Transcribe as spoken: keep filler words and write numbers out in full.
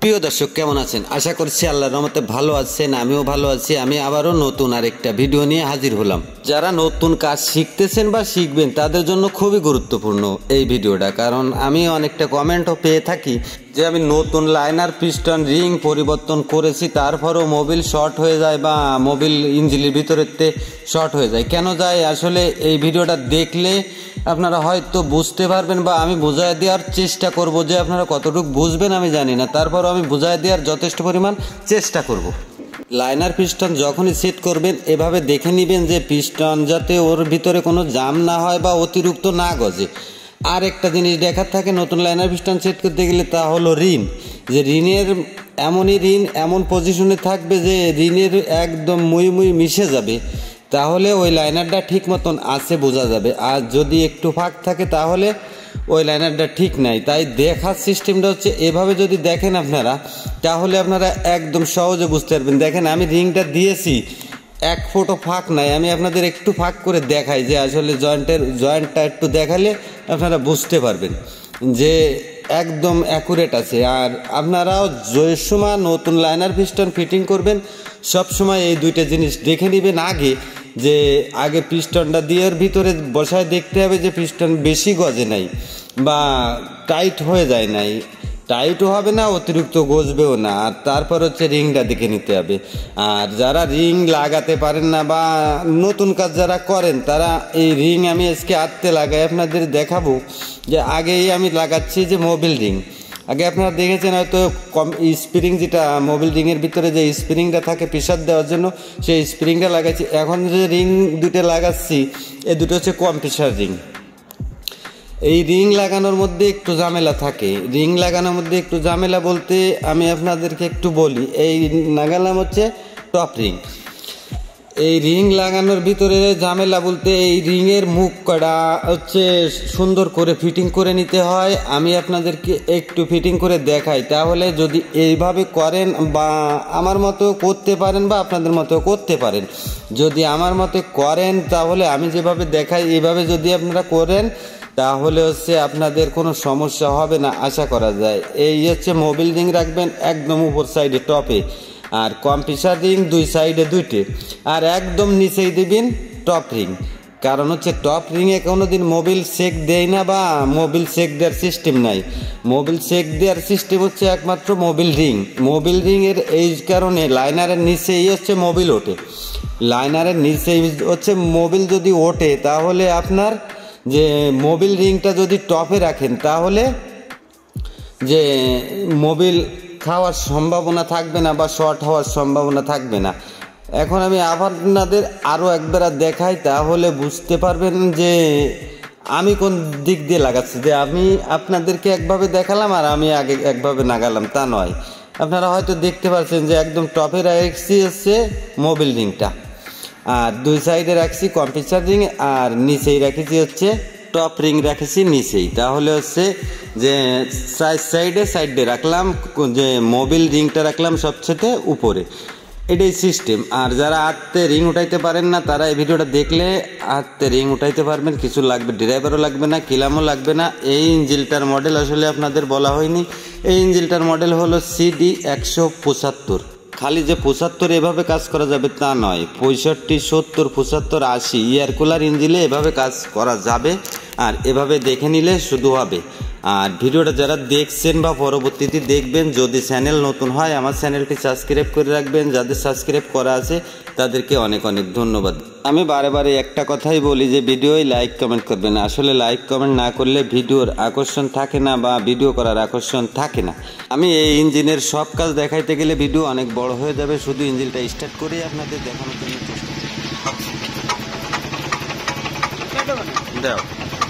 প্রিয় দর্শক কেমন আছেন? আশা করছি আল্লাহর রহমতে ভালো আছেন। আমিও ভালো আছি। আমি আবারও নতুন আরেকটা ভিডিও নিয়ে হাজির হলাম। যারা নতুন কাজ শিখতেছেন বা শিখবেন তাদের জন্য খুবই গুরুত্বপূর্ণ এই ভিডিওটা, কারণ আমি অনেকটা কমেন্টও পেয়ে থাকি যে আমি নতুন লাইনার পিস্টন রিং পরিবর্তন করেছি, তারপরও মোবিল শর্ট হয়ে যায় বা মোবিল ইঞ্জিনের ভিতরেতে শর্ট হয়ে যায়। কেন যায় আসলে এই ভিডিওটা দেখলে আপনারা হয়তো বুঝতে পারবেন, বা আমি বোঝায় দেওয়ার চেষ্টা করব। যে আপনারা কতটুকু বুঝবেন আমি জানি না, তারপরও আমি বোঝায় দেওয়ার যথেষ্ট পরিমাণ চেষ্টা করব। লাইনার পিস্টন যখনই সেট করবেন এভাবে দেখে নেবেন যে পিস্টন যাতে ওর ভিতরে কোনো জাম না হয় বা অতিরিক্ত না গজে। আর একটা জিনিস দেখার থাকে নতুন লাইনার পিস্টন সেট করতে গেলে, তা হলো রিন। যে রিনের এমনই রিন এমন পজিশনে থাকবে যে রিনের একদম মুই মুই মিশে যাবে, তাহলে ওই লাইনারটা ঠিক মতন আছে বোঝা যাবে। আর যদি একটু ফাঁক থাকে তাহলে ওই লাইনারটা ঠিক নাই। তাই দেখার সিস্টেমটা হচ্ছে এভাবে যদি দেখেন আপনারা, তাহলে আপনারা একদম সহজে বুঝতে পারবেন। দেখেন আমি রিংটা দিয়েছি, এক ফুটও ফাঁক নাই। আমি আপনাদের একটু ফাঁক করে দেখাই যে আসলে জয়েন্টের জয়েন্টটা একটু দেখালে আপনারা বুঝতে পারবেন যে একদম অ্যাকুরেট আছে। আর আপনারাও যে সময় নতুন লাইনার পিস্টন ফিটিং করবেন সব সময় এই দুইটা জিনিস দেখে নেবেন আগে, যে আগে পিস্টনটা দিয়ে এর ভিতরে বসায় দেখতে হবে যে পিস্টন বেশি গজে নাই বা টাইট হয়ে যায় নাই, টাইটও হবে না অতিরিক্ত গজবেও না। আর তারপর হচ্ছে রিংটা দেখে নিতে হবে। আর যারা রিং লাগাতে পারেন না বা নতুন কাজ যারা করেন, তারা এই রিং আমি আজকে আত্তে লাগাই আপনাদের দেখাবো। যে আগেই আমি লাগাচ্ছি যে মোবিল রিং। আগে আপনারা দেখেছেন হয়তো কম স্প্রিং, যেটা মোবিল রিংয়ের ভিতরে যে স্প্রিংটা থাকে প্রেশার দেওয়ার জন্য, সেই স্প্রিংটা লাগাচ্ছি। এখন যে রিং দুটো লাগাচ্ছি এই দুটো হচ্ছে কম প্রেশার রিং। এই রিং লাগানোর মধ্যে একটু ঝামেলা থাকে। রিং লাগানোর মধ্যে একটু ঝামেলা বলতে আমি আপনাদেরকে একটু বলি, এই লাগালাম হচ্ছে টপ রিং। এই রিং লাগানোর ভিতরে ঝামেলা বলতে এই রিংয়ের মুখ কটা হচ্ছে সুন্দর করে ফিটিং করে নিতে হয়। আমি আপনাদেরকে একটু ফিটিং করে দেখাই, তাহলে যদি এইভাবে করেন বা আমার মতো করতে পারেন বা আপনাদের মতো করতে পারেন। যদি আমার মতো করেন তাহলে আমি যেভাবে দেখাই এইভাবে যদি আপনারা করেন তাহলে হচ্ছে আপনাদের কোনো সমস্যা হবে না আশা করা যায়। এই হচ্ছে মোবিল রিং রাখবেন একদম উপর সাইডে টপে, আর কম প্রেশার রিং দুই সাইডে দুইটে, আর একদম নিচেই দিবেন টপ রিং। কারণ হচ্ছে টপ রিংয়ে কোনো দিন মোবিল সেক দেয় না বা মোবিল সেক দেওয়ার সিস্টেম নাই। মোবিল সেক দেওয়ার সিস্টেম হচ্ছে একমাত্র মোবিল রিং। মোবিল রিংয়ের এই কারণে লাইনারের নিচেই হচ্ছে মোবিল ওঠে। লাইনারের নিচেই হচ্ছে মোবিল যদি ওঠে, তাহলে আপনার যে মোবিল রিংটা যদি টপে রাখেন তাহলে যে মোবিল খাওয়ার সম্ভাবনা থাকবে না বা শর্ট হওয়ার সম্ভাবনা থাকবে না। এখন আমি আপনাদের আরও একবার দেখাই, তাহলে বুঝতে পারবেন যে আমি কোন দিক দিয়ে লাগাচ্ছি। যে আমি আপনাদেরকে একভাবে দেখালাম আর আমি আগে একভাবে লাগালাম তা নয়। আপনারা হয়তো দেখতে পাচ্ছেন যে একদম টপে রাখছি হচ্ছে মোবিল রিংটা, আর দুই সাইডে রাখছি কম প্রেশার রিং, আর নিচেই রেখেছি হচ্ছে টপ রিং রেখেছি নিচেই। তাহলে হচ্ছে যে সাইড সাইডে সাইডে রাখলাম যে মোবিল রিংটা রাখলাম সবচেয়ে উপরে, এটাই সিস্টেম। আর যারা আটতে রিং উঠাইতে পারেন না তারা এই ভিডিওটা দেখলে আটতে রিং উঠাইতে পারবেন। কিছু লাগবে, ড্রাইভারও লাগবে না, কিলামও লাগবে না। এই ইঞ্জিলটার মডেল আসলে আপনাদের বলা হয়নি। এই ইঞ্জিলটার মডেল হলো সিডি একশো পঁচাত্তর। খালি যে পঁচাত্তর এভাবে কাজ করা যাবে তা নয়, পঁয়ষট্টি, সত্তর, পঁচাত্তর, আশি এয়ার কুলার ইঞ্জিনে এভাবে কাজ করা যাবে। আর এভাবে দেখে নিলে শুধু হবে। আর ভিডিওটা যারা দেখছেন বা পরবর্তীতে দেখবেন, যদি চ্যানেল নতুন হয় আমার চ্যানেলটি সাবস্ক্রাইব করে রাখবেন। যাদের সাবস্ক্রাইব করা আছে তাদেরকে অনেক অনেক ধন্যবাদ। আমি বারে বারে একটা কথাই বলি যে ভিডিওয় লাইক কমেন্ট করবেন। আসলে লাইক কমেন্ট না করলে ভিডিওর আকর্ষণ থাকে না বা ভিডিও করার আকর্ষণ থাকে না। আমি এই ইঞ্জিনের সব কাজ দেখাইতে গেলে ভিডিও অনেক বড় হয়ে যাবে। শুধু ইঞ্জিনটা স্টার্ট করে আপনাদের দেখানোর জন্য চেষ্টা করব। দাও।